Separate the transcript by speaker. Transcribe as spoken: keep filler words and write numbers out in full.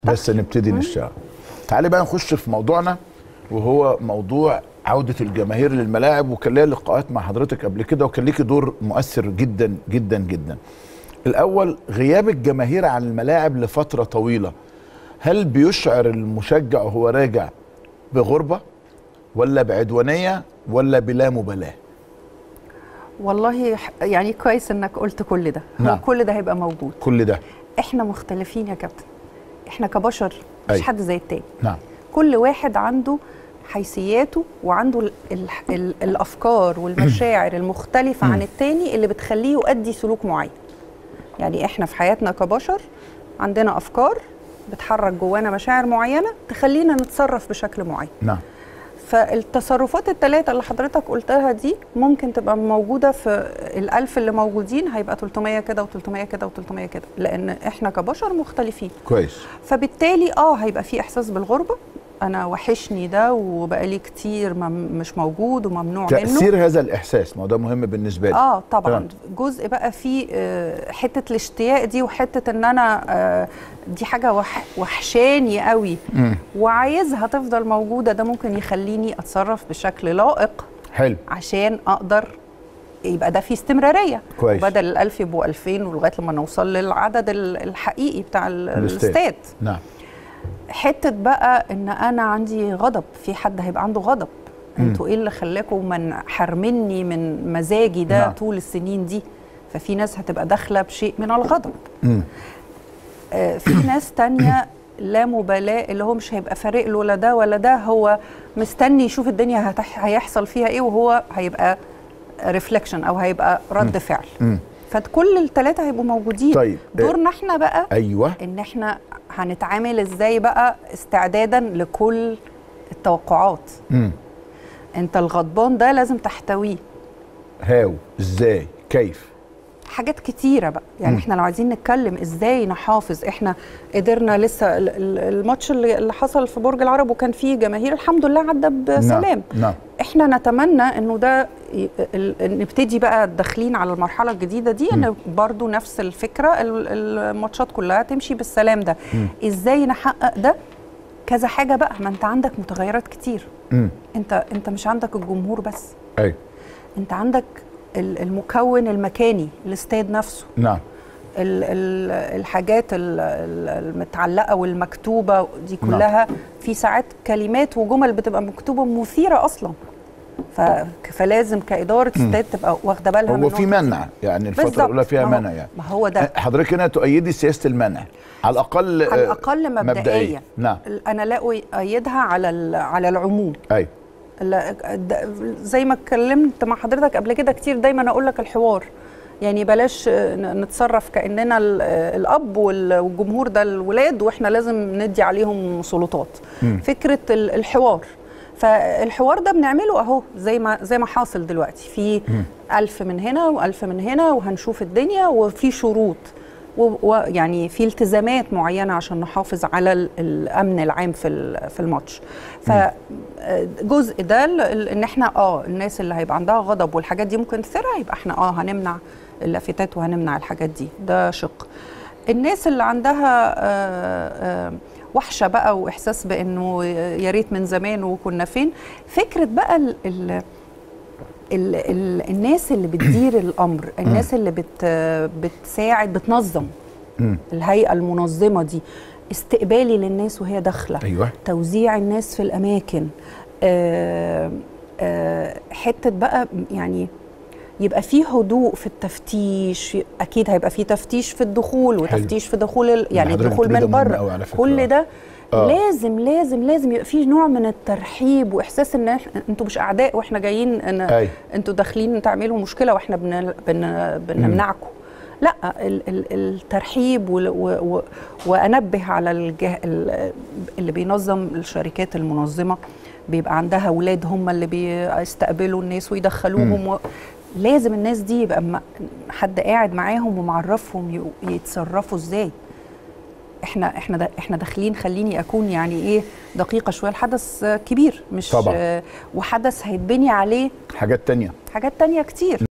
Speaker 1: بس نبتدي نشتغل. تعالي بقى نخش في موضوعنا، وهو موضوع عودة الجماهير للملاعب. وكان ليا لقاءات مع حضرتك قبل كده، وكان ليكي دور مؤثر جدا جدا جدا. الأول، غياب الجماهير عن الملاعب لفترة طويلة، هل بيشعر المشجع وهو راجع بغربة ولا بعدوانية ولا بلا مبالاة؟
Speaker 2: والله يعني كويس انك قلت كل ده.
Speaker 1: نعم.
Speaker 2: كل ده هيبقى موجود.
Speaker 1: كل ده
Speaker 2: احنا مختلفين يا كابتن، احنا كبشر مش
Speaker 1: أي.
Speaker 2: حد زي التاني.
Speaker 1: نعم.
Speaker 2: كل واحد عنده حيثياته وعنده ال ال ال الافكار والمشاعر المختلفه عن التاني اللي بتخليه يؤدي سلوك معين. يعني احنا في حياتنا كبشر عندنا افكار بتحرك جوانا مشاعر معينه تخلينا نتصرف بشكل معين.
Speaker 1: نعم.
Speaker 2: فالتصرفات الثلاثه اللي حضرتك قلتها دي ممكن تبقى موجوده في الألف اللي موجودين، هيبقى ثلاثمية كده وثلاثمية كده وثلاثمية كده، لان احنا كبشر مختلفين.
Speaker 1: كويس.
Speaker 2: فبالتالي اه هيبقى في احساس بالغربه، انا وحشني ده وبقالي كتير مش موجود وممنوع منه.
Speaker 1: تأثير هذا الإحساس، ما ده مهم بالنسبة لي.
Speaker 2: اه طبعا
Speaker 1: تمام.
Speaker 2: جزء بقى في آه حته الاشتياق دي، وحته ان انا آه دي حاجه وح وحشاني قوي م. وعايزها تفضل موجوده، ده ممكن يخليني اتصرف بشكل لائق. حلو. عشان اقدر يبقى ده في استمراريه.
Speaker 1: كويس.
Speaker 2: وبدل الألف يبقوا ألفين ولغايه لما نوصل للعدد الحقيقي بتاع الاستاد.
Speaker 1: نعم.
Speaker 2: حته بقى ان انا عندي غضب، في حد هيبقى عنده غضب. انتوا ايه اللي خلاكم من حرمني من مزاجي ده؟ نعم. طول السنين دي. ففي ناس هتبقى داخله بشيء من الغضب. آه في ناس تانية لا مبالاه، اللي هو مش هيبقى فارق له لا ده ولا ده، هو مستني يشوف الدنيا هيحصل فيها ايه، وهو هيبقى ريفلكشن او هيبقى رد فعل. م. فكل الثلاثه هيبقوا موجودين.
Speaker 1: طيب
Speaker 2: دورنا احنا بقى
Speaker 1: ايوه
Speaker 2: ان احنا هنتعامل ازاي بقى استعدادا لكل التوقعات. امم انت الغضبان ده لازم تحتويه.
Speaker 1: هاو ازاي كيف؟
Speaker 2: حاجات كتيره بقى يعني. م. احنا لو عايزين نتكلم ازاي نحافظ، احنا قدرنا لسه الماتش اللي حصل في برج العرب وكان فيه جماهير الحمد لله عدى بسلام.
Speaker 1: نعم. نعم.
Speaker 2: احنا نتمنى انه ده نبتدي بقى داخلين على المرحله الجديده دي، م. ان برضو نفس الفكره، الماتشات كلها تمشي بالسلام ده. م. ازاي نحقق ده؟ كذا حاجه بقى، ما انت عندك متغيرات كتير. م. انت انت مش عندك الجمهور بس.
Speaker 1: ايوه.
Speaker 2: انت عندك المكون المكاني، الاستاد نفسه.
Speaker 1: نعم.
Speaker 2: ال ال الحاجات المتعلقه والمكتوبه دي كلها. نعم. في ساعات كلمات وجمل بتبقى مكتوبه مثيره اصلا، فلازم كاداره استاد تبقى واخده بالها منه.
Speaker 1: هو في منع يعني، الفتره الاولى فيها منع يعني.
Speaker 2: ما هو ده
Speaker 1: حضرتك هنا تؤيدي سياسه المنع على الاقل،
Speaker 2: على الاقل مبدئيا, مبدئيا.
Speaker 1: نعم.
Speaker 2: انا لا اؤيدها على على العموم.
Speaker 1: ايوه.
Speaker 2: زي ما اتكلمت مع حضرتك قبل كده كتير، دايما اقول لك الحوار، يعني بلاش نتصرف كاننا الاب والجمهور ده الولاد واحنا لازم ندي عليهم سلطات. م. فكره الحوار، فالحوار ده بنعمله اهو زي ما زي ما حاصل دلوقتي، في ألف من هنا وألف من هنا، وهنشوف الدنيا، وفي شروط ويعني في التزامات معينه عشان نحافظ على الامن العام في في الماتش. فجزء ده ان احنا اه الناس اللي هيبقى عندها غضب والحاجات دي ممكن تثيرها، يبقى احنا اه هنمنع اللافتات وهنمنع الحاجات دي. ده شق. الناس اللي عندها آه آه وحشه بقى واحساس بانه يا ريت من زمان وكنا فين، فكره بقى ال ال ال ال الناس اللي بتدير الامر، الناس اللي بت بتساعد بتنظم، الهيئه المنظمه دي، استقبالي للناس وهي داخله.
Speaker 1: أيوة.
Speaker 2: توزيع الناس في الاماكن، آآ آآ حته بقى يعني يبقى فيه هدوء في التفتيش. اكيد هيبقى فيه تفتيش في الدخول وتفتيش في دخول يعني الدخول من بره، كل ده آه. لازم لازم لازم يبقى فيه نوع من الترحيب واحساس ان انتوا مش اعداء واحنا جايين ان انتوا داخلين تعملوا مشكله واحنا بن بن بنمنعكم. لا، ال ال الترحيب و و وانبه على الجه اللي بينظم الشركات المنظمه، بيبقى عندها اولاد هم اللي بيستقبلوا الناس ويدخلوهم و لازم الناس دي يبقى حد قاعد معاهم ومعرفهم يتصرفوا ازاي. احنا احنا دا احنا داخلين، خليني اكون يعني ايه دقيقه شويه، الحدث كبير مش طبعا. وحدث هيتبني عليه
Speaker 1: حاجات تانية
Speaker 2: حاجات تانية كتير.